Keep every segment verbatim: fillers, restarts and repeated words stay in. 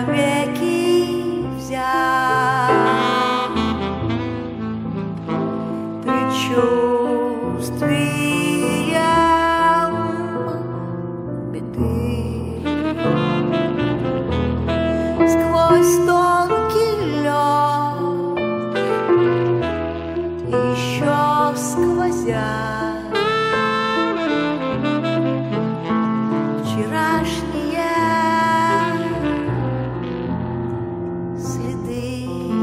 навеки взят предчувствием беды. Сквозь тонкий лед еще сквозят вчерашние следы.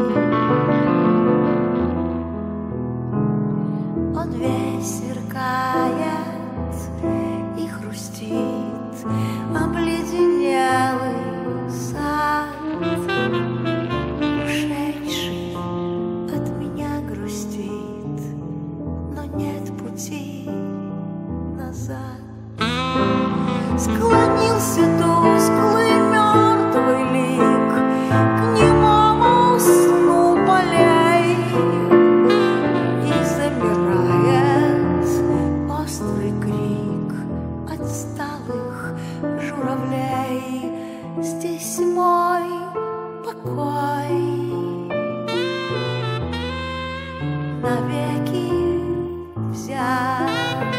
Он весь сверкает и хрустит, обледенелый сад, ушедший от меня грустит, но нет пути назад. Склонился тусклый мертвый лик к немому сну полей, и замирает острый крик отсталых журавлей. Здесь мой покой навеки взят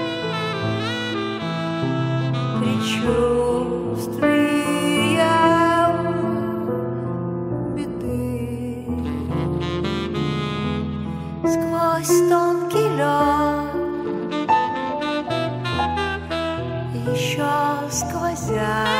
предчувствием беды. Сквозь тонкий лед еще сквозят